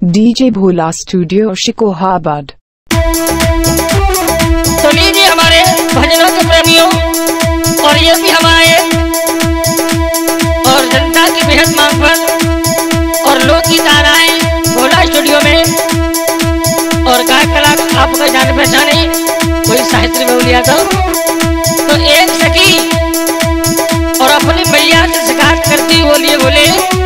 DJ भोला studio Shikohabad. तो लीजिए हमारे भजनों के प्रेमियों और ये भी हमारे और जनता की बेहद मांग पर और लोक गीत आ रहा है भोला स्टूडियो में। और गायक कलाकार आपको जान पहचाने कोई साहित्य में बोलिया तो एक सखी और अपनी मैया से शिकायत करती बोलिए बोले